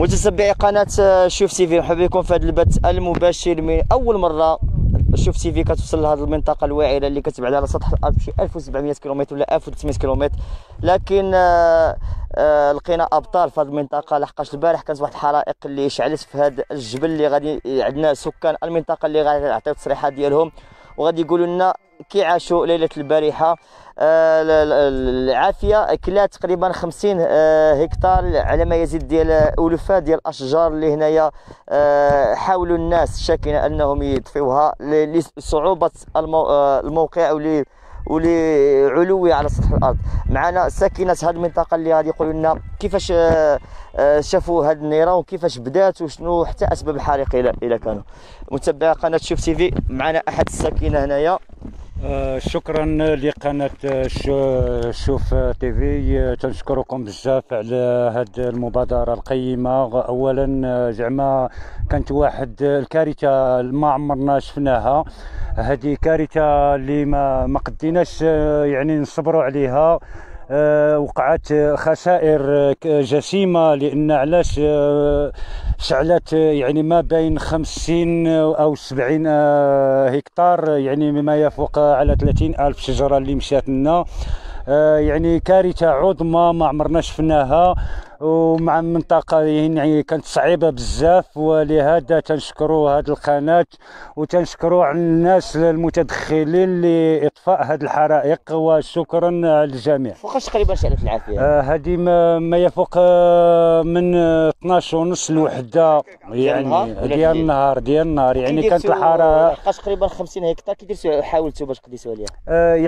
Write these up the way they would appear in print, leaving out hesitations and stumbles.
متتبعي قناة شوف تيفي، مرحبا بكم في هذا البث المباشر. من أول مرة شوف تيفي كتوصل لهذه المنطقة الوعرة اللي كتبعد على سطح الأرض شي 1700 كيلومتر ولا 1800 كيلومتر، لكن لقينا أبطال في هذه المنطقة. لحقاش البارح كانت واحد الحرائق اللي شعلت في هذا الجبل اللي غادي عندنا سكان المنطقة اللي غادي يعطيو التصريحات ديالهم وغادي يقولوا لنا كي عاشوا ليلة البارحة. العافيه كلات تقريبا 50 هكتار على ما يزيد ديال الوفات ديال الاشجار اللي هنايا. حاولوا الناس الشاكنه انهم يطفئوها لصعوبه الموقع ولعلوي على سطح الارض. معنا ساكنه هذه المنطقه اللي غادي يقولوا لنا كيفاش شافوا هذه النيران وكيفاش بدات وشنو حتى اسباب الحريق الى كانوا. متابعي قناه شوف تيفي، معنا احد الساكنه هنايا. شكرا لقناة شوف تيفي، تنشكركم بزاف على هذه المبادرة القيمة. اولا زعما كانت واحد الكارثة ما عمرنا شفناها، هذه كارثة اللي ما قديناش يعني نصبروا عليها. وقعت خسائر جسيمة، لأن علاش شعلت يعني ما بين 50 أو 70 هكتار، يعني مما يفوق على 30 ألف شجرة اللي مشات لنا. يعني كارثة عظمى ما عمرنا شفناها، ومع المنطقة يعني كانت صعيبة بزاف. ولهذا تنشكروا هذه القناة وتنشكروا على الناس المتدخلين لإطفاء هذه الحرائق، وشكرا للجميع. فوقاش تقريبا شعلت العافية؟ هذه ما يفوق من 12 ونص لوحدة يعني ديال النهار يعني كانت الحرارة. لحقاش تقريبا 50 هكتار كي درتوا حاولتوا باش تقديسوا عليها؟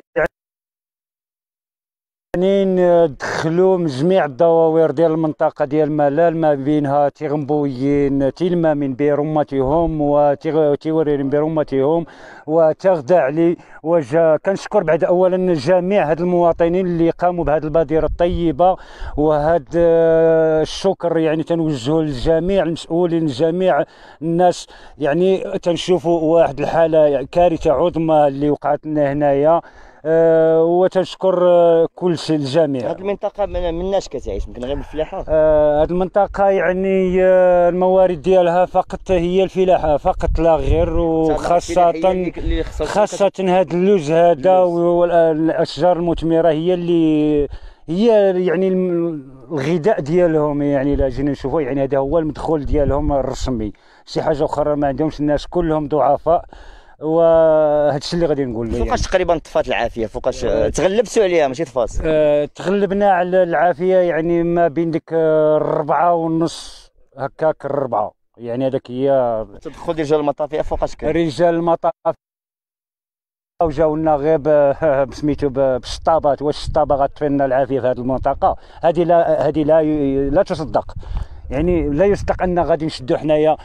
يعني دخلوا من جميع الدواوير ديال المنطقه ديال ملال، ما بينها تيغنبويين تيلما من برمتهم وتيورين برمتهم وتغدعلي وجا. كنشكر بعد اولا جميع هاد المواطنين اللي قاموا بهذه البادره الطيبه، وهذا الشكر يعني تنوجهه للجميع المسؤولين، لجميع الناس. يعني تنشوفوا واحد الحاله كارثه عظمى اللي وقعت لنا هنايا. وتشكر كل شيء الجميع. هذه المنطقة مناش كتعيش؟ يمكن غير بالفلاحة. هذه المنطقة يعني الموارد ديالها فقط هي الفلاحة فقط لا غير، وخاصة هذا اللوز هذا والأشجار المثمرة هي اللي هي يعني الغذاء ديالهم. يعني لا جينا نشوفوا يعني هذا هو المدخول ديالهم الرسمي، شي حاجة أخرى ما عندهمش. الناس كلهم ضعفاء، وهذا الشيء اللي غادي نقول. فوقاش تقريبا طفات العافيه؟ فوقاش تغلبتوا عليها ماشي طفات؟ تغلبنا على العافيه يعني ما بين ديك 4:30 هكاك 4. يعني هذاك هي تدخل رجال المطافئه. فوقاش كان رجال المطافئه وجاو لنا غير بسميتو بالشطابات. واش الشطابه غتطفي لنا العافيه في هذه المنطقه؟ هذه لا تصدق. يعني لا يصدق ان غادي نشدوا حنايا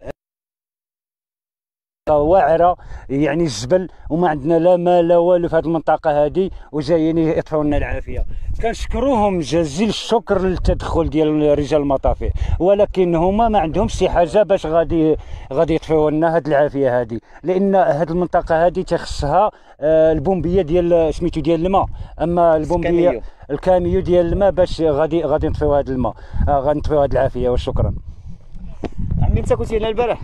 واعره يعني الجبل وما عندنا لا ماء لا والو في هذه المنطقه هذه، وجايين يطفئوا لنا العافيه. كنشكروهم جزيل الشكر للتدخل ديال رجال المطافئ، ولكن هما ما عندهمش شي حاجه باش غادي يطفئوا لنا هذه العافيه هذه، لان هذه المنطقه هذه تخصها البومبيه ديال سميتو ديال الماء. اما البومبيه الكاميو ديال الماء باش غادي نطفئوا هذا الماء، غادي نطفئوا هذه العافيه. وشكرا. عمي انت كنتي هنا البارح؟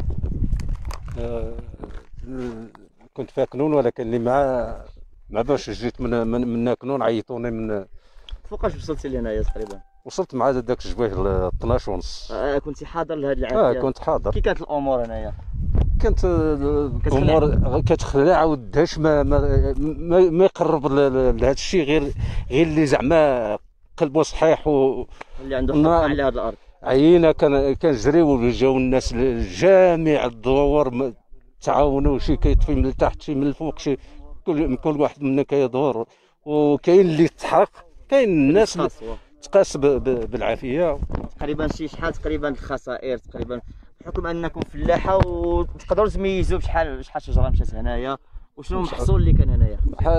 كنت في كنون، ولكن اللي مع باش جيت من كنون عيطوني من. فوقاش وصلتي لهنايا تقريبا؟ وصلت مع داك الجويه ل 12 ونص. كنتي حاضر لهاد العافيه؟ كنت حاضر. كي كانت الامور هنايا؟ كانت الامور كتخلع ودهش ما يقرب لهذا الشيء غير اللي زعما قلبه صحيح اللي عنده حق على هذه الارض. عينا كنجريو جاو الناس جميع الدور تعاونوا، شي كيطفي من التحت شي من الفوق، شي كل واحد منا كيدور، وكاين اللي تحرق، كاين الناس تقاس بالعافيه. تقريبا شحال تقريبا الخسائر تقريبا بحكم انكم فلاحه وتقدروا تميزوا شحال شجره مشات هنايا وشنو المحصول اللي كان هنايا؟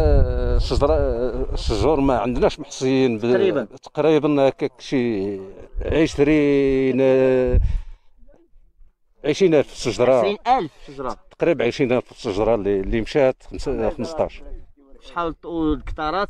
الشجور ما عندناش محصيين تقريبا هكاك شي 20,000 شجره. 20,000 شجره تقريبا 20,000 شجره اللي مشات. 15. شحال الكتارات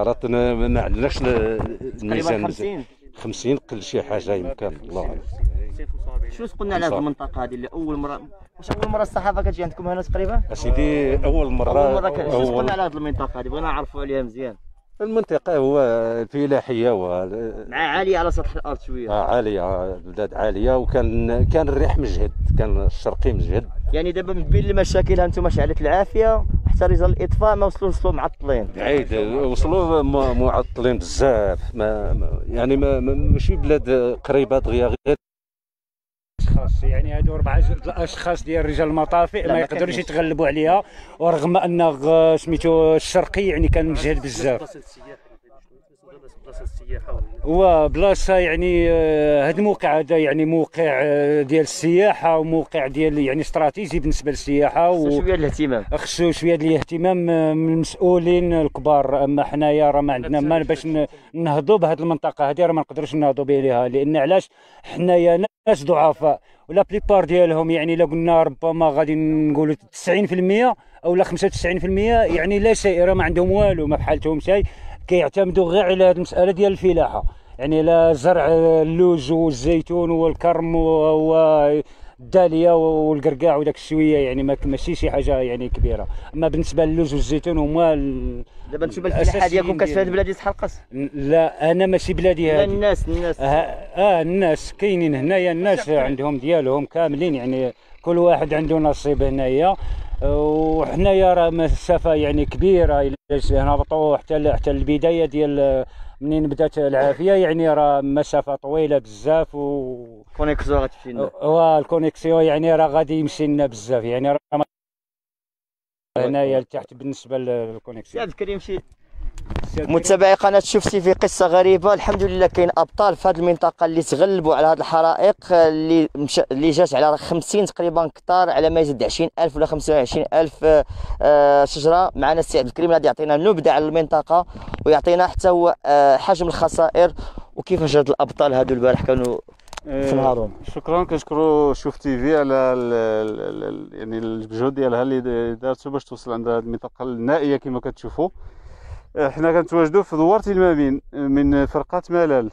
ما عندناش الميزان. تقريبا 50 قل شي حاجه يمكن، الله اعلم. 75. شنو تقولنا على هذه المنطقه هذه اللي اول مره، واش اول مره الصحافه كتجي عندكم هنا تقريبا؟ اسيدي اول مره شنو تقولنا على هذه المنطقه هذه؟ بغينا نعرفوا عليها مزيان. المنطقه هو الفلاحيه مع عاليه على سطح الارض شويه. عاليه، بلاد عاليه، كان الريح مجهد، كان الشرقي مجهد. يعني دابا من بين المشاكل انتم شعلت العافيه حتى رجال الاطفاء ما وصلوا معطلين. بعيد وصلوا معطلين بزاف، يعني ماشي بلاد قريبه دغيا غير اشخاص، يعني هادو 4 الاشخاص ديال رجال المطافئ ما يقدروش يتغلبوا عليها، ورغم ان سميتو الشرقي يعني كان مجهد بزاف. وبلاصه يعني هذا الموقع هذا يعني موقع ديال السياحه، وموقع ديال يعني استراتيجي بالنسبه للسياحه، شويه الاهتمام، خصو شويه ديال الاهتمام من المسؤولين الكبار. اما حنايا راه ما عندنا ما باش نهضوا بهذه المنطقه هذه، راه ما نقدروش نهضوا بها. لان علاش؟ حنايا ناس ضعفاء، ولا بليبار ديالهم يعني الا قلنا ربما غادي نقولوا 90% او لا 95% يعني لا شيء، راه ما عندهم والو، ما بحالتهم شيء، كيعتمدوا غير على هذه المساله ديال الفلاحه. يعني لا زرع اللوز والزيتون والكرم والداليه والقرقاع وداك الشويه، يعني ماشي شي حاجه يعني كبيره. اما بالنسبه للوز والزيتون هما دابا انتم الفلاحه ديالكم كتفي هذه البلاد تحرقص؟ لا انا ماشي بلادي هذه. الناس الناس كاينين هنايا، الناس عندهم ديالهم كاملين، يعني كل واحد عنده نصيب هنايا. وحنايا راه مسافه يعني كبيره، الا نهبطوا حتى البدايه ديال منين بدات العافيه، يعني راه مسافه طويله بزاف. كونيكسيون غتمشي لنا، الكونيكسيون يعني راه غادي يمشي لنا بزاف، يعني راه هنايا لتحت بالنسبه للكونيكسيون. سي عبد الكريم شي متابعي قناه شوف تي في قصه غريبه. الحمد لله كاين ابطال في هذه المنطقه اللي تغلبوا على هذه الحرائق اللي جات على 50 تقريبا كتار، على ما يزيد 20,000 ولا 25,000 شجره. معنا السي عبد الكريم غادي يعطينا نبذه على المنطقه، ويعطينا حتى هو حجم الخسائر وكيفاش هاد الابطال هادو البارح كانوا في نهارهم. شكرا، كنشكروا شوف تي في على يعني الجهود ديالها اللي دارتو باش توصل عند هذه المنطقه النائيه كما كتشوفوا. حنا كنتواجدوا في دوار المابين من فرقه ملال،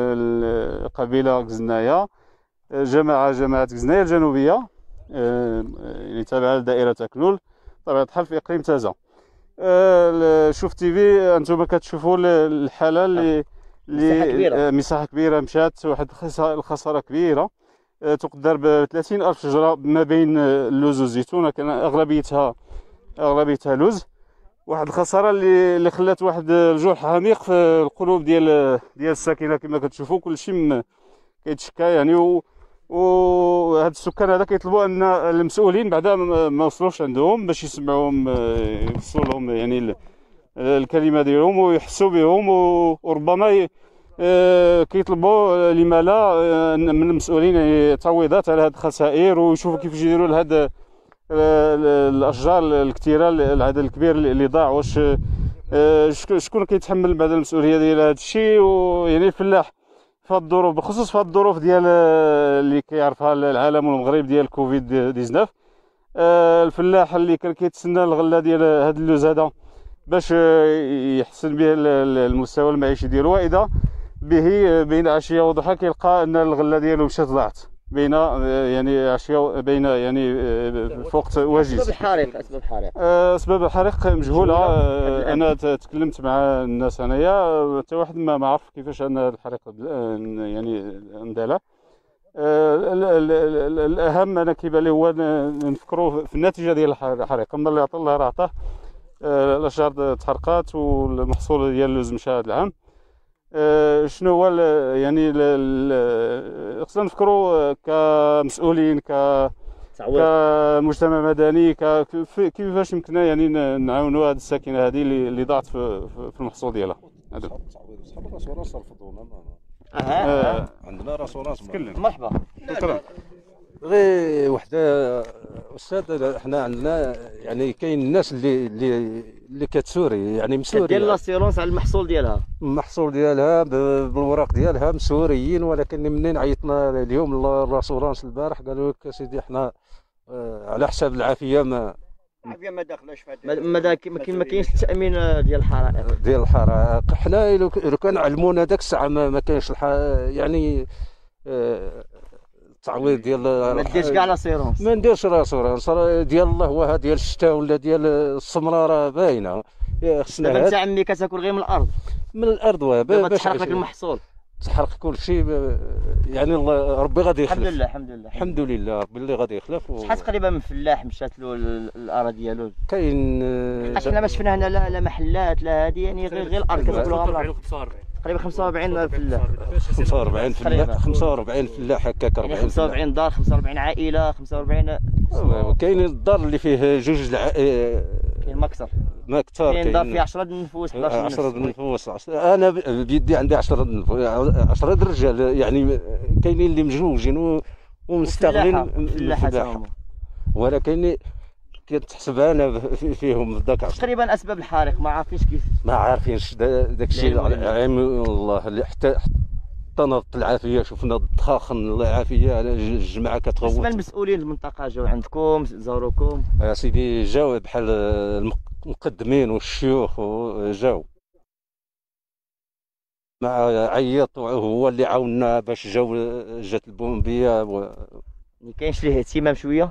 القبيله غزنايه، جماعه غزنايه الجنوبيه، يعني تابعه لدائره اكنول، طبيعه الحال في اقليم تازه. شوف تي في انتم كتشوفوا الحاله اللي مساحه كبيره مشات، واحد الخساره كبيره تقدر ب 30,000 شجره ما بين اللوز والزيتون، كان اغلبيتها لوز. واحد الخساره اللي خلات واحد الجرح عميق في القلوب ديال الساكنه كما كتشوفوا. كلشي كيتشكى يعني، وهاد السكان هذا كيطلبوا ان المسؤولين بعدا ما وصلوش عندهم باش يسمعوهم، يوصلوا لهم يعني الكلمه ديالهم ويحسوا بهم، وربما كيطلبوا لما لا من المسؤولين يعني تعويضات على هاد الخسائر، ويشوفوا كيفاش يديروا لهاد الاشجار الكثيره، العدد الكبير اللي ضاع. واش شكون كيتحمل بعد المسؤوليه ديال هذا الشيء؟ ويعني الفلاح في هذه الظروف، بخصوص في هذه الظروف ديال اللي كيعرفها العالم والمغرب ديال كوفيد 19، الفلاح اللي كان كيتسنى الغله ديال هذا اللوز هذا باش يحسن به المستوى المعيشي ديالو، واذا به بين عشيه وضحى كيلقى ان الغله ديالو مشات ضاعت بين يعني عشيه، بين يعني في وقت وجيز. اسباب الحريق مجهوله. انا تكلمت مع الناس هنايا، حتى واحد ما عرف كيفاش ان الحريق يعني اندلع. الاهم انا كيبان لي هو نفكروا في النتيجه ديال الحريق. اما اللي عطى الله راه عطاه، الاشجار تحرقات والمحصول ديال اللوز مشى هذا العام. شنو هو يعني خصنا نفكروا كمسؤولين، كمجتمع مدني، كيفاش يمكننا يعني نعاونوا هذه الساكنه هذه اللي ضاعت في المحصول ديالها. هذا الراسورانس رفضونا. عندنا راسورانس. مرحبا. شكرا. غير وحده استاذ، حنا عندنا يعني كاين الناس اللي كتسوري، يعني مسوري ديال لاسيرونس على المحصول ديالها بالوراق ديالها مسوريين. ولكن منين عيطنا اليوم للراسورانس البارح قالوا لك سيدي حنا على حساب العافيه ما داخلاش في هذا، ما كاينش التامين ديال الحرائق. حنا لو كان علمونا داك الساعه ما كاينش يعني التعويض ديال ما ديرش كاع لاسيرونس. ما نديرش لاسورانس ديال الله ديال الشتاء ولا ديال السمره راه باينه. خصنا دابا انت عمي كتاكل غير من الارض، من الارض دابا باش تحرق لك المحصول. تحرق كل شيء يعني الله ربي غادي يخلف. الحمد لله الحمد لله الحمد لله ربي اللي غادي يخلف. شحال تقريبا من فلاح مشات له الارض ديالو؟ كاين حنا ما شفنا هنا لا محلات لا هذه، يعني غير الارض كتاكلوها من الارض. تقريبا 45 فلاح. 45 فلاح 45 فلاح هكاك. 40 يعني 45 دار، 45 عائله، 45. كاين الدار اللي فيه جوج كاين مكثر. ما كثر. كاين دار فيه 10 النفوس 11 النفوس. انا بيدي عندي 10 الرجال يعني كاينين اللي مجوجين ومستغلين الفلاحه، ولكن كتحسب انا فيهم ذاك تقريبا اسباب الحريق ما عارفينش كيف. ما عارفينش داك الشيء. عام الله اللي حتى نضت العافيه، شفنا الدخاخن العافيه على الجماعه كتغوت. بالنسبه للمسؤولين المنطقه جاو عندكم زاروكم؟ يا سيدي جاو بحال المقدمين والشيوخ وجاو مع عيط، هو اللي عاوننا باش جات البومبيه ما كاينش ليه اهتمام شويه؟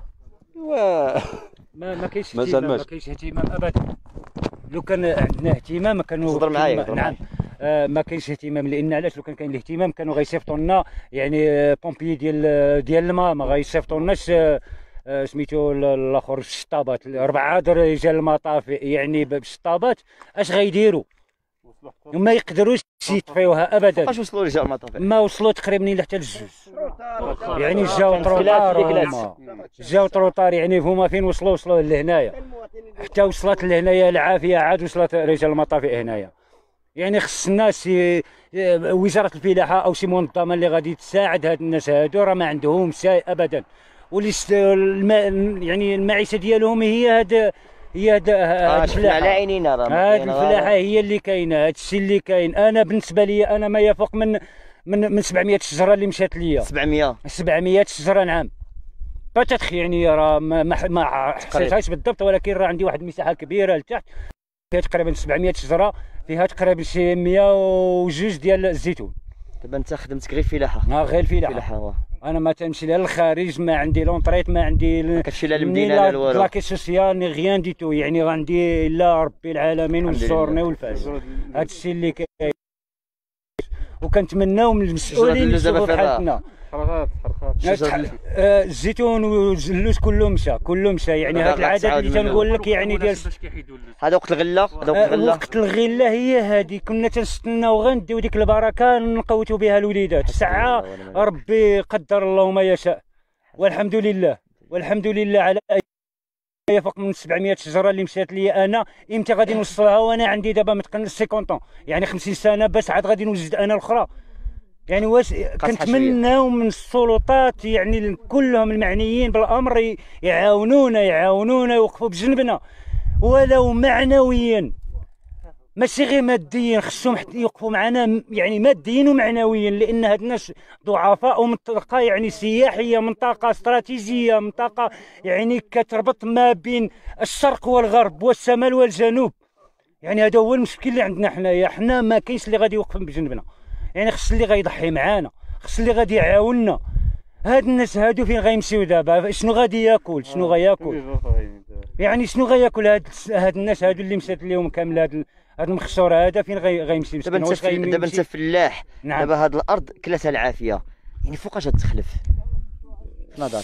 ما كاينش اهتمام، ما كاينش اهتمام ابدا. لو كان عندنا اهتمام كانوا تهضر معايا. نعم. ما كاينش اهتمام، لان علاش؟ لو كان كاين الاهتمام كانوا غيصيفطوا لنا يعني بومبي ديال الماء، ما غيصيفطوا لناش سميتو الاخر الشطابات 4 رجال المطافي يعني بالشطابات. اش غيديروا؟ وما يقدروش يطفيوها ابدا. فاش وصلوا رجال المطافي؟ ما وصلوا تقريبا الا حتى للجوج، يعني جاو تروطار. جاو تروطار يعني هما فين وصلوا لهنايا، حتى وصلت لهنايا العافيه، عاد وصلت رجال المطافي هنايا. يعني خص الناس وزاره الفلاحه او شي منظمه اللي غادي تساعد هاد الناس هادو، راه ما عندهم شيء ابدا. واللي يعني المعيشه ديالهم هي هاد شفنا على عينينا راه هاد الفلاحه هي اللي كاينه. هاد الشيء اللي كاين. انا بالنسبه لي انا ما يفوق من 700 شجره اللي مشات ليا. 700 شجره نعم. باتاتخ يعني راه ما حسيتهاش بالضبط، ولكن راه عندي واحد المساحه كبيره لتحت فيها تقريبا 700 شجره، فيها تقريبا شي 102 ديال الزيتون. دابا انت خدمتك غير فلاحه؟ غير الفلاحه. انا ما تنمشي لا للخارج، ما عندي لونطريت، ما عندي ما كتمشي لا للمدينه لا والو. لاكي سوسيال ني غيان دي تو، يعني غندي لا ربي العالمين والزورني والفاس. هذا الشيء اللي كاين، وكنتمناو من المسؤولين يشوفوا بحالنا. حرقات الزيتون والزلوت كله مشى يعني هذا العدد اللي تنقول لك يعني ديال هذا وقت الغله. وقت الغله هي هذه. كنا تنستناو غير نديو ديك البركه نقوتوا بها الوليدات. الساعه ربي قدر الله ما يشاء، والحمد لله على يفوق من 700 شجره اللي مشات لي. انا امتى غادي نوصلها وانا عندي دابا متقن 50 يعني 50 سنه باش عاد غادي نوجد انا الاخرى؟ يعني واش كنتمناو من السلطات يعني كلهم المعنيين بالامر يعاونونا يوقفوا بجنبنا ولو معنويا، ماشي غير ماديا. خصهم يوقفوا معنا يعني ماديا ومعنويا، لان هاد الناس ضعفاء ومنطقه يعني سياحيه، منطقه استراتيجيه، منطقه يعني كتربط ما بين الشرق والغرب والشمال والجنوب. يعني هذا هو المشكل اللي عندنا حنايا. حنا ما كاينش اللي غادي يوقف بجنبنا، يعني خص اللي غيضحي معانا، خص اللي غادي يعاوننا. هاد الناس هادو فين غيمشيو دابا؟ شنو غادي ياكل؟ شنو غياكل؟ يعني شنو غياكل هاد الناس هادو اللي مشات لهم كامل هاد المخشور هذا؟ فين غيمشي؟ دابا انت فلاح. نعم. دابا هاد الارض كلاتها العافيه، يعني فوقاش غتخلف في نظرك؟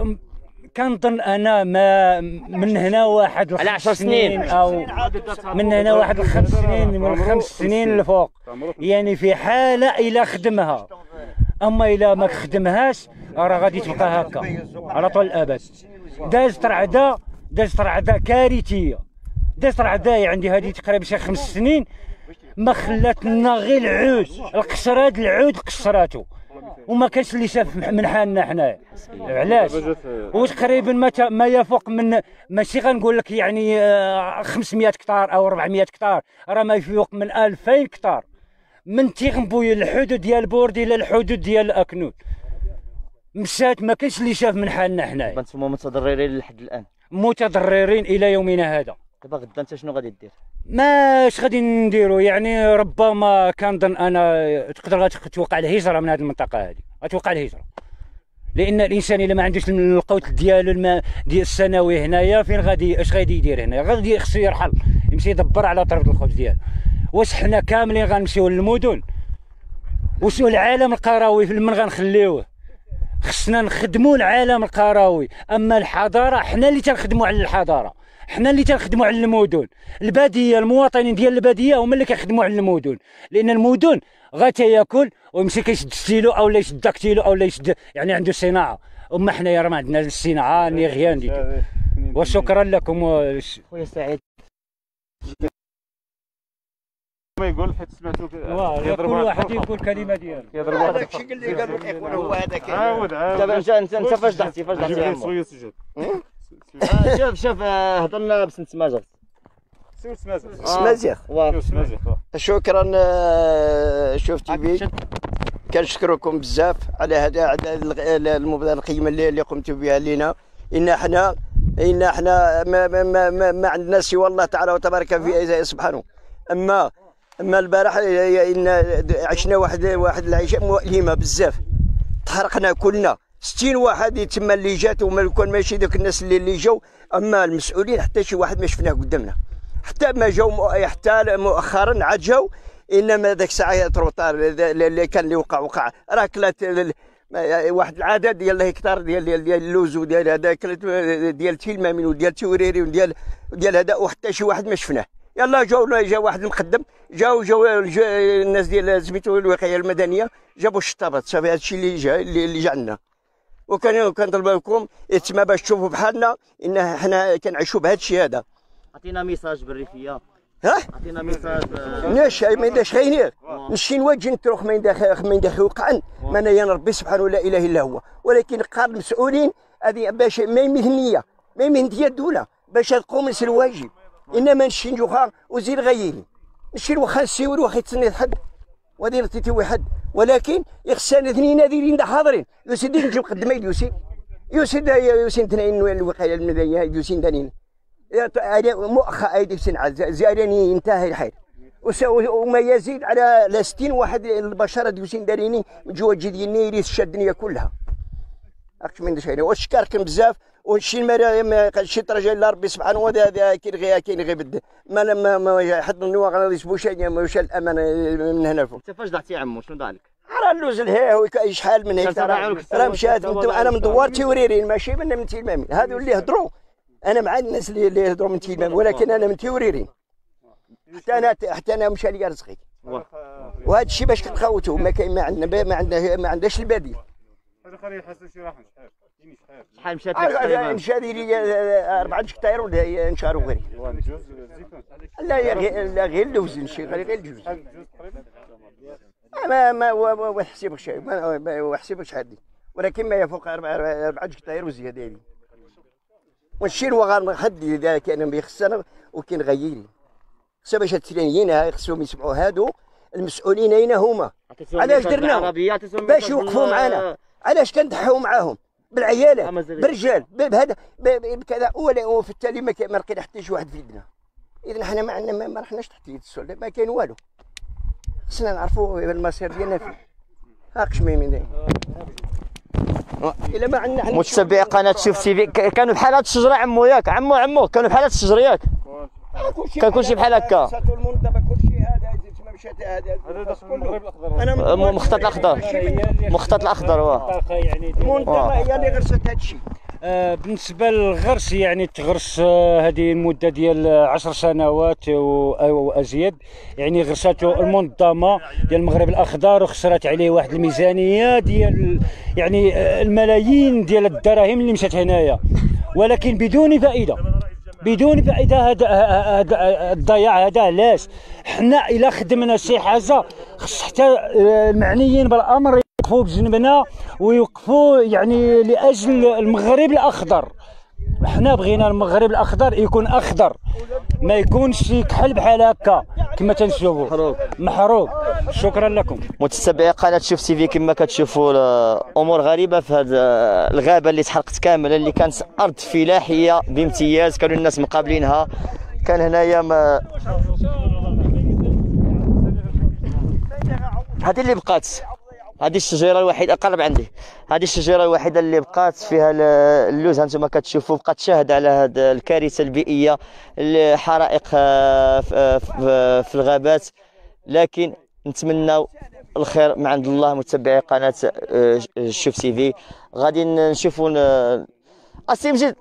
كنظن انا ما من هنا واحد على 10 سنين او من هنا واحد 5 سنين، من 5 سنين لفوق، يعني في حاله الى خدمها. اما الى ما خدمهاش راه غادي تبقى هكا على طول الابد. دازت رعده كارثيه، دازت رعده عندي هذه تقريبا شي 5 سنين ما خلات لنا غير العود، القشرات العود قشراتو، وما كانش اللي شاف من حالنا حنايا. علاش؟ وتقريبا ما يفوق من، ماشي غنقول لك يعني 500 كتار او 400 كتار، راه ما يفوق من 2000 كتار من تيغنبوي الحدود ديال بوردي الى الحدود ديال اكنود مشات. ما كانش اللي شاف من حالنا حنايا. انتم متضررين لحد الان؟ متضررين الى يومنا هذا. دابا غدا انت شنو غادي دير؟ ماش غادي نديرو يعني ربما كنظن انا تقدر غتوقع الهجره من هذه المنطقه هذه، غتوقع الهجره لان الانسان الا ما عندوش القوت ديالو ديال السنوي هنايا فين غادي اش غادي يدير هنا؟ غادي خصو يرحل يمشي يدبر على طرف الخبز ديالو. واش حنا كاملين غنمشيو للمدن؟ واش العالم القروي من غنخليوه؟ خصنا نخدموا العالم القروي، اما الحضاره حنا اللي تنخدموا على الحضاره، حنا اللي تنخدموا على المدن. الباديه المواطنين ديال الباديه هما اللي كيخدموا على المدن، لان المدن غتياكل ويمشي كيشد ستيلو او لا يشد داكتيلو او لا يشد يعني عنده صناعه. اما حنايا راه ما عندنا الصناعه ني غيان ديتو. وشكرا لكم خويا سعيد. ما يقول حيت سمعتو كل واحد يقول كلمه ديالو. هذاك الشيء اللي قالوا الاخوان هو هذاك. عاود دابا انت فاش ضحتي يا عمو؟ شوف هضرنا بسنت ماجر. سمازيغ. شكرا شوف تيفي، كنشكركم بزاف على هذا على المبادره القيمه اللي قمتوا بها لنا. ان حنا ما عندنا سوى الله تعالى وتبارك في سبحانه. اما البارح ان عشنا واحد العيشه مؤلمه بزاف، تحرقنا كلنا 60 واحد يتم اللي جات، وما كان ماشي دوك الناس اللي جاو. اما المسؤولين حتى شي واحد ما شفناه قدامنا، حتى ما جاو حتى مؤخرا عاد جاو. انما ذاك الساعه تروطار اللي كان اللي وقع راه كلات واحد العدد ديال الهكتار ديال اللوز وديال هذا كلات ديال تيلمامين وديال توريري وديال هذا، وحتى شي واحد ما شفناه. يلا جا واحد المقدم، جاو الناس ديال سميتو الوقايه المدنيه، جابوا الشطابات. صافي هذا الشيء اللي جا عندنا. وكنطلب لكم يتما باش تشوفوا بحالنا ان حنا كنعيشوا بهذا الشيء هذا. عطينا ميساج بالريفيه. عطينا ميساج. ناش ما يداش خينير نمشي نواجه نتروح ما يداخل وقعا، ما انا يا ربي سبحانه لا اله الا هو. ولكن قال المسؤولين هذه باش ما مهنيه الدوله باش تقوم الواجب. انما نمشي نجوخا وزير غيري نمشي واخا نسيور واخا يتسنى حد ودير تيتي واحد، ولكن يخصنا اثنين نادرين حاضرين. يوسف نجيب قدمي يوسف اثنين الوقايه المدنيه يوسف دانين مؤخر ايدي سنعه زارني انتهى الحال. وما يزيد على 60 واحد البشره يوسف داريني من جوا جديني يريد الدنيا كلها. اكثر من شيء واشكركم بزاف. وشي ما شي ترجع الا ربي سبحانه وتعالى. كاين غير بد ما حد من الواقع غادي يسبوا شي ماشي الامان من هنا فوق. انت فاش ضحتي يا عمو شنو ضالك؟ راه اللوز الهي شحال من هيك راه مشات. انا من دوار تيوريرين ماشي من تيلمامين. هادو اللي هضروا انا مع الناس اللي يهضروا من تيلمامين، ولكن انا من تيوريرين. حتى انا مشى لي رزقي. وهذا الشيء باش كنخوتوا ما عندناش البديل. هذا خليه يحسن شي راحه. شحال مشات مشى لي 4 هكتار ولا نشار وغيري. لا غير اللوز نشي غير الجوز. ما حسيبك شيء ما حسيبك شحال دي، ولكن ما يفوق 4 هكتار وزياده لي. ونشير وغار حد اذا كان بيخصنا وكاين غيري. خصنا باش التلانيين خصهم يسمعوا هادو المسؤولين اين هما. علاش درنا باش يوقفوا معنا؟ علاش كنضحيو معاهم بالعيالات بالرجال بهذا بكذا؟ وفي التالي ما لقينا حتى شي واحد في يدنا. اذا حنا ما عندنا ما رحناش تحت يد السؤال، ما كاين والو. خصنا نعرفوا المصير ديالنا فين. هاكش من الا ما عندنا متتبعي قناه شوف تي في كانوا بحال هاد الشجره عمو ياك عمو كانوا بحال هاد الشجره ياك كان كلشي بحال هكا. انا مخطط الاخضر واه المنطقه هي اللي غرست هذا الشيء. بالنسبه للغرس يعني تغرس هذه المده ديال 10 سنوات او ازيد. يعني غرساته المنظمه ديال المغرب الاخضر وخسرت عليه واحد الميزانيه ديال يعني الملايين ديال الدراهم اللي مشات هنايا، ولكن بدون فائده. هذا الضياع هذا علاش؟ حنا الا خدمنا شي حاجه خص حتى المعنيين بالامر يوقفوا بجنبنا ويوقفوا يعني لاجل المغرب الاخضر. حنا بغينا المغرب الاخضر يكون اخضر، ما يكونش كحل بحال هكا كما تنشوفوا محروق. شكرا لكم. متتبعي قناه شوف تي في، كما كتشوفوا امور غريبه في هذه الغابه اللي تحرقت كامله، اللي كانت ارض فلاحيه بامتياز، كانوا الناس مقابلينها. كان هنايا هذه اللي بقات هذه الشجره الوحيده قرب عندي، هذه الشجره الوحيده اللي بقات فيها اللوز. هانتوما كتشوفوا بقات شاهده على هذه الكارثه البيئيه، الحرائق في الغابات. لكن نتمناو الخير من عند الله. متابعي قناه شوف تي في غادي نشوفوا السي مجيد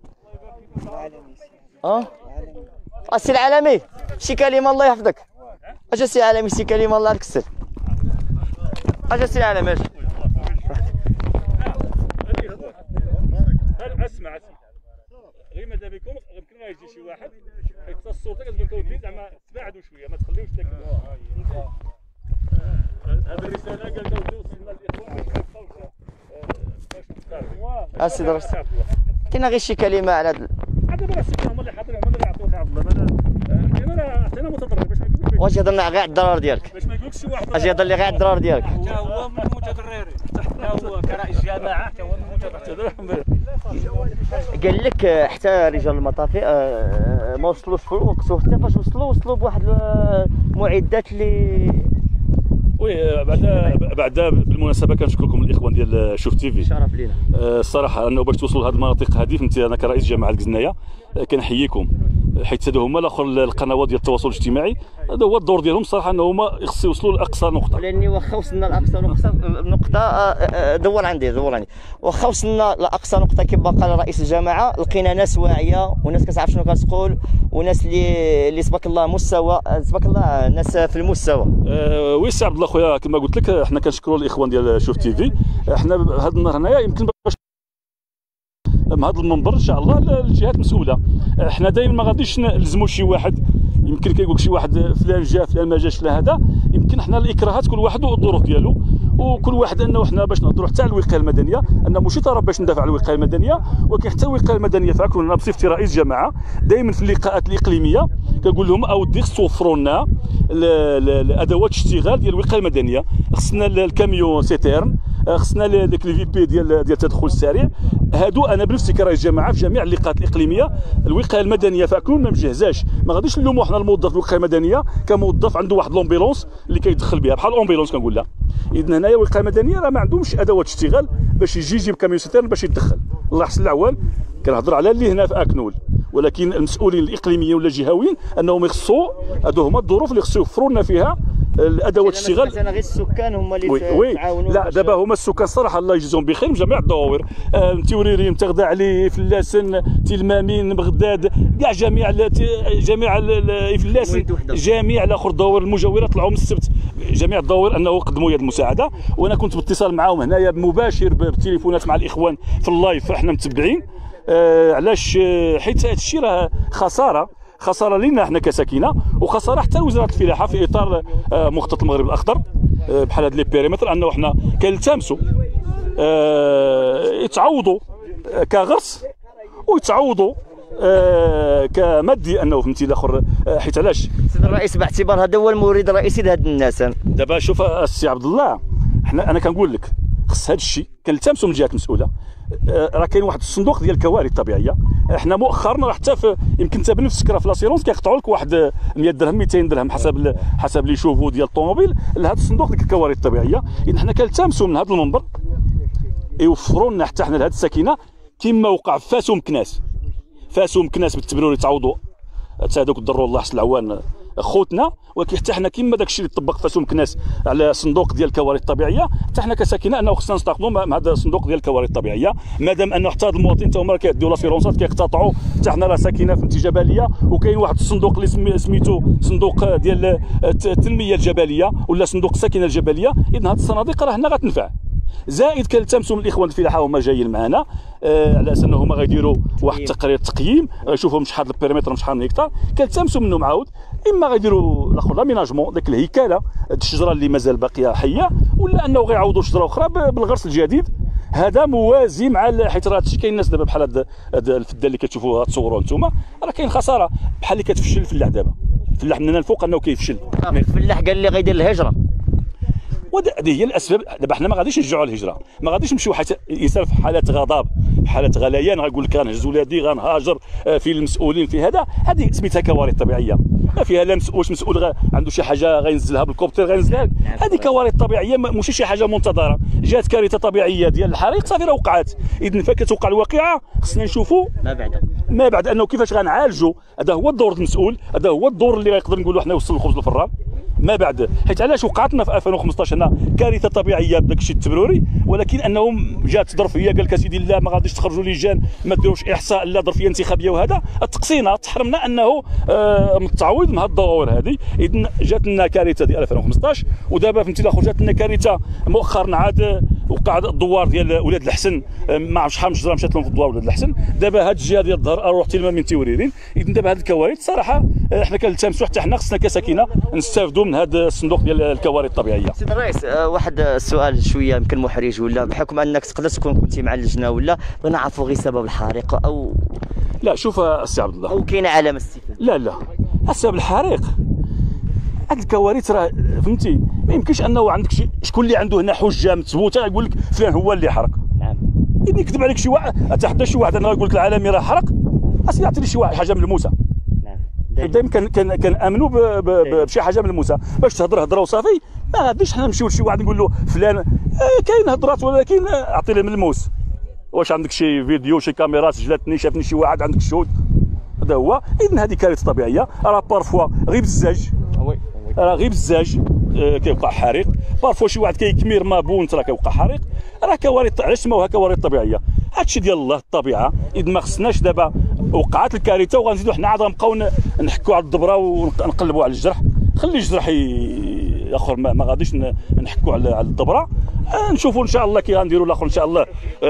السي العالمي شي كلمه الله يحفظك. اجا السي العالمي شي كلمه الله يكسر. اجا السي العالمي اجا. اسمع غير ماذا بكم يمكن ما يجي شي واحد حيت الصوت كتقول لكم زعما تباعدوا شويه ما تخليوش داك هذه الرساله قال وصلنا للاخوان باش السي درس كاينه غير شي كلمه على هذا راه السكان هما اللي حاضرين هما اللي يعطوك عبد الله. انا عطينا متضرر باش ما يقولوش واش يهضرنا غير على الضرر ديالك، باش ما يقولكش شي واحد اجي يهضر لي غير على الضرر ديالك. حتى هو من المتضررين، حتى هو كرئيس جماعه حتى هو من المتضررين. قال لك حتى رجال المطافي ما وصلوش في الوقت، وحتى فاش وصلوا بواحد المعدات اللي وي بعد بالمناسبه كنشكركم الاخوان ديال شوف تي في. شرف لينا الصراحه انه باش توصلوا لهذه المناطق هذه فهمتي. انا كرئيس جامعه الكزنايه كنحييكم، حيت هادو هما الاخر القنوات ديال التواصل الاجتماعي. هذا هو الدور ديالهم صراحه، انه هما خصو يوصلوا لاقصى نقطه. لاني واخا وصلنا لاقصى نقطه دور عندي واخا وصلنا لاقصى نقطه كما قال رئيس الجامعه، لقينا ناس واعيه وناس كتعرف شنو كتقول، وناس اللي تبارك الله مستوى، تبارك الله ناس في المستوى. وي سي عبد الله خويا، كما قلت لك حنا كنشكروا الاخوان ديال شوف تي في. حنا هذا النهار هنايا يمكن باش من هذا المنبر ان شاء الله الجهات المسؤوله. حنا دائما ما غاديش نلزموا شي واحد، يمكن كيقول شي واحد فلان جا فلان ما جاش لا هذا. يمكن حنا الاكراهات كل واحد والظروف ديالو، وكل واحد انه حنا باش نهضروا حتى على الوقايه المدنيه، ان ماشي طرف باش ندافع على الوقايه المدنيه، ولكن حتى الوقايه المدنيه فاكون انا بصفتي رئيس جماعه دائما في اللقاءات الاقليميه كنقول لهم اودي خصو توفروا لنا الادوات الاشتغال ديال الوقايه المدنيه. خصنا الكاميون سيتيرن، خصنا ديك لي في بي ديال التدخل السريع. هادو انا بنفسي كرئيس جماعه في جميع اللقاءات الاقليميه الوقايه المدنيه فاكون ما مجهزاش. ما غاديش نلوموا حنا الموظف الوقايه المدنيه كموظف عنده واحد لومبيلونس اللي كيدخل بها بحال الامبيلونس كنقول لها. اذا هنايا الوقايه المدنيه راه ما عندهمش ادوات اشتغال باش يجي يجيب كاميون سيتيرن باش يدخل. الله يحسن العوان كنهضر على اللي هنا في اكنول، ولكن المسؤولين الاقليميين ولا الجهويين انهم يخصوا هادو هما الظروف اللي خصو يوفروا لنا فيها الادوات الاشتغال. انا غير السكان هما اللي تعاونوا. لا دابا هما السكان صراحه الله يجزيهم بخير من جميع الدواوير، توريريم، تغداعلي، فلاسن، تلمامين، بغداد، كاع جميع فلاسن، جميع الاخر الدواوير المجاوره طلعوا من السبت، جميع الدواوير انه قدموا يد المساعده. وانا كنت باتصال معاهم هنايا مباشر بالتليفونات مع الاخوان في اللايف، احنا متبعين. علاش؟ حيت هذا الشيء راه خساره لنا احنا كساكنه، وخساره حتى لوزاره الفلاحه في اطار مخطط المغرب الاخضر بحال هاد لي بيريمتر، انه حنا كنلتمسوا يتعوضوا كغرس ويتعوضوا كمادي، انه فهمتي الاخر. حيت علاش؟ سيد الرئيس باعتبار هذا هو المورد الرئيسي لهاد الناس. دابا شوف السي عبد الله، انا كنقول لك خص هذا الشيء كنلتمسوا من الجهات المسؤوله. راه كاين واحد الصندوق ديال الكوارث الطبيعيه. احنا مؤخرا راه حتى يمكن انت بنفسك راه في لاسيرونس كيقطعوا لك واحد 100 درهم 200 درهم حسب لي شوفو ديال الطوموبيل لهذا الصندوق ديال الكوارث الطبيعيه. اذا حنا كنلتمسوا من هذا المنبر يوفروا لنا حتى حنا لهذه الساكنه كما وقع في فاسهم كناس بالتبرير يتعوضوا حتى هذوك ضروا الله يحسن العوان خوتنا. ولكن حتى حنا كما داك الشيء اللي طبق فاسهم كناس على صندوق ديال الكوارث الطبيعيه، حتى حنا كساكنه انه خصنا نستقبلوا مع هذا الصندوق ديال الكوارث الطبيعيه. مادام انه حتى هاد المواطنين حتى هما كيديو لاسيرونسات كيقتطعوا، حتى حنا راه ساكنه في جبليه، وكاين واحد الصندوق اللي سميتو صندوق ديال التنميه الجبليه ولا صندوق الساكنه الجبليه. اذا هاد الصناديق راه هنا غتنفع. زائد كنلتمسوا من الاخوان الفلاحه هما جايين معنا على اساس انهم غيديروا واحد التقرير تقييم غيشوفوا شحال البيريمتر شحال من هكتار، كنلتمسوا منهم عاود اما غيديروا الاخر لاميناجمون داك الهيكله هاد الشجره اللي مازال باقيه حيه، ولا انه غيعوضوا شجره اخرى بالغرس الجديد. هذا موازي مع حيت راه هادشي كاين الناس دابا بحال هاد الفدان اللي كتشوفوها تصوروها نتوما، راه كاين خساره بحال اللي كتفشل الفلاح دابا. الفلاح من هنا الفوق انه كيفشل. الفلاح قال لي غيدير الهجره، وهذه هي الاسباب. دابا حنا ما غاديش نرجعوا على الهجره، ما غاديش نمشيو حتى يصير في حالات غضب حالات غليان غنقول لك غنهز ولادي غنهاجر في المسؤولين في هذا، هذه سميتها كوارث طبيعيه، ما فيها لا واش مسؤول عنده شي حاجه غينزلها بالكوبتر غينزلها، هذه كوارث طبيعيه ماشي شي حاجه منتظره. جات كارثه طبيعيه ديال الحريق صافي راه وقعت، اذا فكتوقع الواقعه خصنا نشوفوا ما بعد انه كيفاش غنعالجوا. هذا هو الدور المسؤول، هذا هو الدور اللي غنقدر نقولوا حنا وصل الخبز للفران ما بعد. حيت علاش وقعتنا في 2015 هنا كارثه طبيعيه بداك الشيء التبروري، ولكن انهم جات ظرفيه قال لك اسيدي لا ما غاديش تخرجوا لجان ما ديروش احصاء لا ظرفيه انتخابيه، وهذا تقصينا تحرمنا انه من التعويض من هذه الظواهر هذه. اذا جات لنا كارثه ديال 2015 ودابا فهمتي الاخر جات لنا كارثه مؤخرا عاد وقع الدوار ديال ولاد الحسن، ما عرفتش شحال من شجره مشات لهم في الدوار ولاد الحسن، دابا هذه الجهه ديال الظهر اروح تلمه من تيوريرين. اذا دابا هذه الكوارث صراحه حنا كنلتمسوا حتى حنا خصنا كساكنه نستافدوا من هذا الصندوق ديال الكوارث الطبيعيه. سيد الرئيس، واحد السؤال شويه يمكن محرج، ولا بحكم انك تقدر تكون كنتي مع اللجنه، ولا بغينا نعرفوا غير سبب الحريق او لا شوف السي عبد الله، او كاينه علامه استفهام؟ لا السبب الحريق هاد الكوارث راه فهمتي ما يمكنش انه عندك شكون اللي عنده هنا حجه مثبوته يقول لك فلان هو اللي حرق. نعم. اذا يكذب عليك شي واحد، حتى شي واحد انا يقول لك العالمي راه حرق، اصلا يعطيني شي واحد حاجه ملموسه. نعم. دائما كنامنوا بشي حاجه ملموسه باش تهضر هضره وصافي. ما غاديش حنا نمشيو لشي واحد نقول له فلان كاين هضرات ولكن اعطي لي ملموس. واش عندك شي فيديو شي كاميرا سجلتني شافني شي واحد عندك الشهود؟ هذا هو. اذا هذه كارثه طبيعيه، راه بارفوا غير بزاج، راه غير بزاج كيوقع حريق، بارفوا شي واحد كيكمير ما بونت راه كيوقع حريق، راه كوارث. علاش سموها كوارث طبيعيه؟ هادشي ديال الله الطبيعه. اذا ما خصناش دابا وقعت الكارثه وغنزيدوا حنا عاد غنبقاو نحكوا على الضبره ونقلبوا على الجرح. خلي الجرح الاخر ما غاديش نحكوا على الضبره. نشوفوا ان شاء الله كي غنديروا الاخر ان شاء الله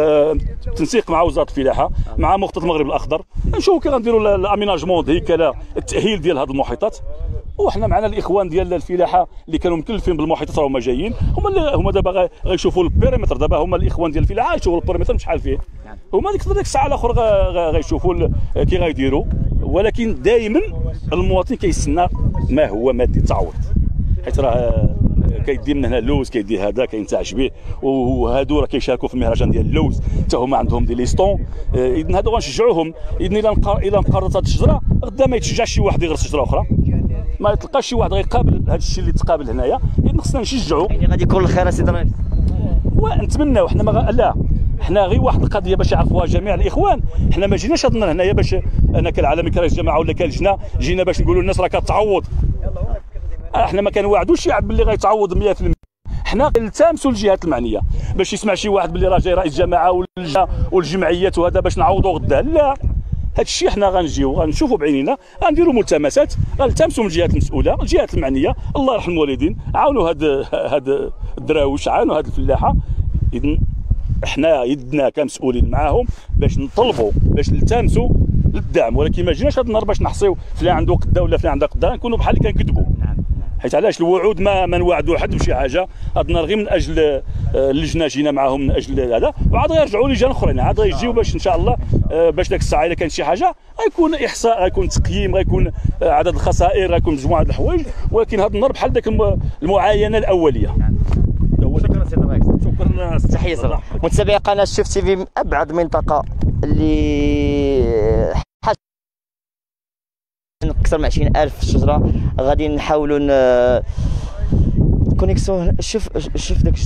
تنسيق مع وزاره الفلاحه مع مخطط المغرب الاخضر، نشوفوا كي غنديروا الاميناجمون الهيكله التاهيل ديال هذه المحيطات. وحنا معنا الاخوان ديال الفلاحه اللي كانوا مكلفين بالمحيطات راهما جايين، هما دابا غيشوفوا البيريمتر. دابا هما الاخوان ديال الفلاحه غيشوفوا البيريمتر شحال فيه، هما ديك الساعه الاخر غيشوفوا كي غيديروا. ولكن دائما المواطن كيستنى ما هو مادي التعويض، حيت راه كيدي من هنا اللوز كيدي هذا كينتعش به، وهادو راه كيشاركوا في المهرجان ديال اللوز حتى هما عندهم دي ليستون. اذا هادو غنشجعوهم. اذا الا انقرضت هذه الشجره غدا ما يتشجعش شي واحد يغرس شجره اخرى، ما يتلقاش شي واحد غيقابل هذا الشيء اللي تقابل هنايا. اذا خصنا نشجعوا، يعني غادي يكون الخير اسيدي الرئيس. ونتمناو حنا لا حنا غير واحد القضيه باش يعرفوها جميع الاخوان. حنا ما جيناش هاد النهار هنايا باش انا كالعالمي كرئيس جماعه ولا كلجنه جينا باش نقولوا للناس راه كتعوض. احنا ما كنوعدوش الشعب باللي غيتعوض 100%. حنا نلتمسوا الجهات المعنيه باش يسمع شي واحد باللي راه جاي رئيس جماعه والجمعيات وهذا باش نعوضوا غدا. لا، هذا الشيء حنا غنجيو غنشوفوا بعينينا، غنديروا ملتمسات، غنلتمسوا من الجهات المسؤوله، الجهات المعنيه. الله يرحم الوالدين، عاونوا هاد الدراوش، عاونوا هاد الفلاحه. اذا احنا يدنا كمسؤولين معاهم باش نطلبوا باش نلتمسوا للدعم. ولكن ما جيناش هاد النهار باش نحصيو فلان عنده قدا ولا فلان عنده قدا، نكونوا بحال اللي كنكذبوا. حيت علاش الوعود ما نوعدوا حد بشي حاجه. هاد النهار غير من اجل اللجنه جينا معاهم من اجل هذا، وعاد غيرجعوا لجان اخرين عاد غيجيو باش ان شاء الله باش داك الساعه الا كانت شي حاجه غيكون احصاء، غيكون تقييم، غيكون عدد الخسائر، غيكون مجموعه الحوايج. ولكن هاد النهار بحال داك المعاينه الاوليه. شكرا سيدي الرئيس. شكرا. تحيه صراحه. متابعي قناه شوف تي في من ابعد منطقه اللي اكثر من 20,000 شجره غادي نحاولوا كونيكسيون. شوف داك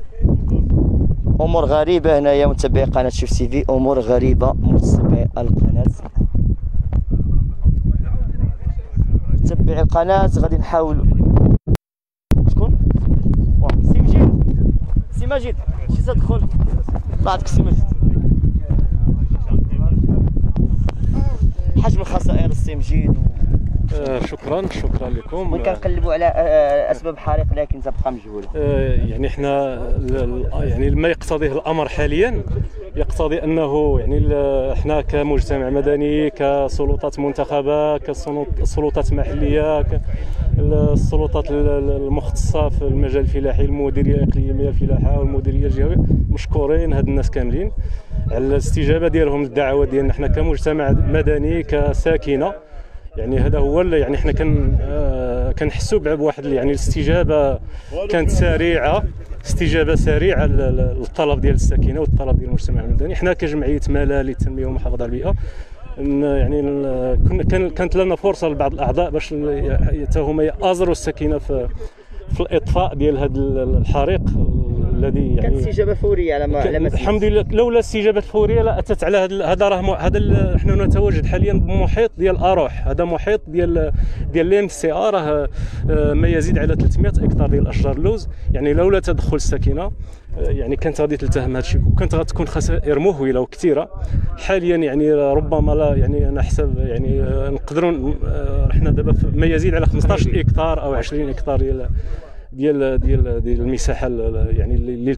امور غريبه هنايا متابعي قناه شوف تي في، امور غريبه متابعي القناه. متابعي القناه غادي نحاولوا. شكون؟ سي مجيد، سي مجيد شي تدخل بعدك سي مجيد. حجم الخسائر السي مجيد. شكرا لكم. كنقلبوا على اسباب حريق لكن تبقى مجهوله. يعني احنا يعني ما يقتضيه الامر حاليا يقتضي انه يعني احنا كمجتمع مدني كسلطات منتخبه كسلطات محليه السلطات المختصه في المجال الفلاحي، المديريه الاقليميه الفلاحه والمديريه الجهويه، مشكورين هاد الناس كاملين على الاستجابه ديالهم للدعوه ديالنا حنا كمجتمع مدني كساكنه. يعني هذا هو يعني حنا كنحسوا بواحد يعني الاستجابه كانت سريعه استجابه سريعه للطلب ديال الساكنه والطلب ديال المجتمع المدني. حنا كجمعيه ملال للتنميه والمحافظه على البيئه يعني كانت لنا فرصه لبعض الاعضاء باش حتى هما يأزروا الساكنه في الاطفاء ديال هذا الحريق الذي يعني كانت استجابه فوريه على ما الحمد لله. لولا الاستجابه الفوريه لا اتت على هذا نحن نتواجد حاليا بمحيط ديال اروح. هذا محيط ديال الام سي راه ما يزيد على 300 هكتار ديال اشجار اللوز. يعني لولا تدخل الساكنه يعني كانت غادي تلتهم هذا الشيء وكانت غتكون خسائر مهوله وكثيره. حاليا يعني ربما لا يعني انا حسب يعني نقدروا حنا دابا ما يزيد على 15 هكتار او 20 هكتار ديال المساحه يعني اللي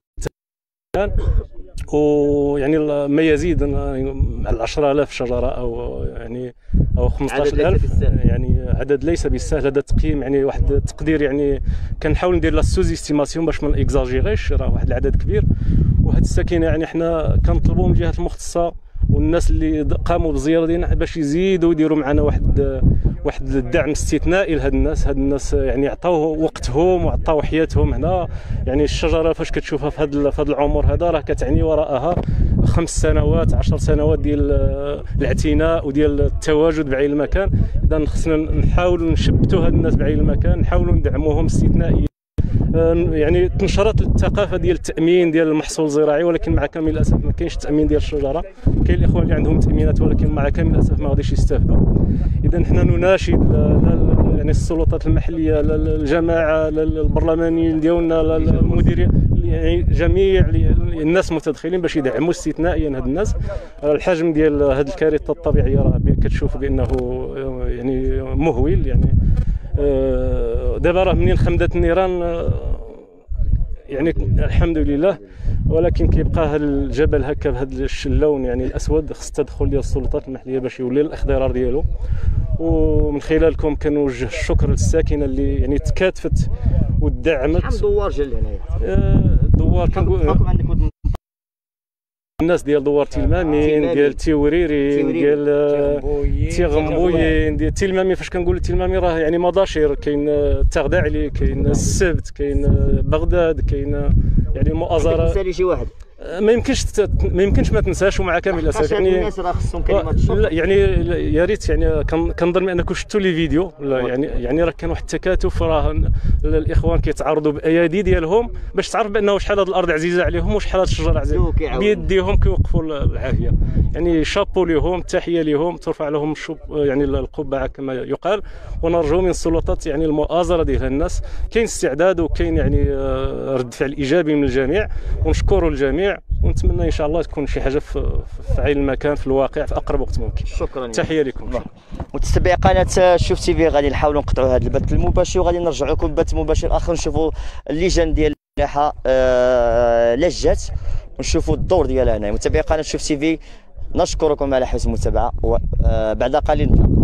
ويعني ما يزيد على 10,000 شجره او يعني او 15,000 يعني عدد ليس بالسهل. هذا تقييم يعني واحد التقدير يعني كنحاول ندير لا سوز استيماسيون باش ما نكزاجيريش. راه واحد العدد كبير وهذه الساكنه يعني حنا كنطلبوا من الجهات المختصه والناس اللي قاموا بالزياره ديالنا باش يزيدوا يديروا معنا واحد الدعم استثنائي لهاد الناس. هاد الناس يعني عطاو وقتهم وعطاو حياتهم هنا. يعني الشجره فاش كتشوفها في هذا العمر هذا راه كتعني وراءها 5 سنوات 10 سنوات ديال الاعتناء وديال التواجد بعين المكان. اذا خصنا نحاولوا نشبتوا هاد الناس بعين المكان، نحاولوا ندعموهم استثنائيا. يعني تنشرت الثقافه ديال التامين ديال المحصول الزراعي، ولكن مع كامل الاسف ما كاينش التامين ديال الشجره. كاين الاخوان اللي عندهم تامينات ولكن مع كامل الاسف ما غاديش يستافدوا. اذا حنا نناشد يعني السلطات المحليه، الجماعه، البرلمانيين ديالنا، المديريه، يعني جميع الناس متدخلين باش يدعموا استثنائيا هاد الناس. الحجم ديال هاد الكارثه الطبيعيه راه كتشوف بانه يعني مهول. يعني دابا راه منين خمدت النيران يعني الحمد لله، ولكن كيبقى هذا الجبل هكا بهذا اللون يعني الاسود. خص التدخل ديال السلطات المحليه باش يولي الاخضرار ديالو. ومن خلالكم كنوجه الشكر للساكنه اللي يعني تكاتفت ودعمت. شحال دوار جا لهنايا؟ دوار كنقول الناس ديال دوار تيلمامين، ديال تيوريرين، ديال تيغمبويين، ديال تيلمامين. فاش كنقول تيلمامين راه يعني مضاشر، كاين تغداعلي، كاين السبت، كاين بغداد، كاين يعني المؤازره. تنسالي شي واحد ما يمكنش ما تنساش. ومع كامل الاسف يعني الناس راه خصهم كلمات الشكر. لا يعني يا ريت يعني كنظن انكم شفتوا لي فيديو. يعني راه كان واحد التكاتف. راه الاخوان كيتعرضوا بايادي ديالهم باش تعرف بانه شحال هذه الارض عزيزه عليهم وشحال هذه الشجر عزيزه بيديهم كيوقفوا العافيه. يعني شابو ليهم، تحيه ليهم، ترفع لهم يعني القبعه كما يقال. ونرجو من السلطات يعني المؤازره ديال الناس. كاين استعداد وكاين يعني رد فعل ايجابي من الجميع، ونشكروا الجميع ونتمنى ان شاء الله تكون شي حاجه في عين المكان في الواقع في اقرب وقت ممكن. شكرا، تحيه لكم. متتبعي قناه شوف تي في، غادي نحاولوا نقطعوا هذا البث المباشر وغادي نرجعوا لكم بث مباشر اخر، نشوفوا اللجان ديال اللائحه لجات ونشوفوا الدور ديالها هنا. متابعي قناه شوف تي في، نشكركم على حسن المتابعه وبعد قليل نتلاقاو.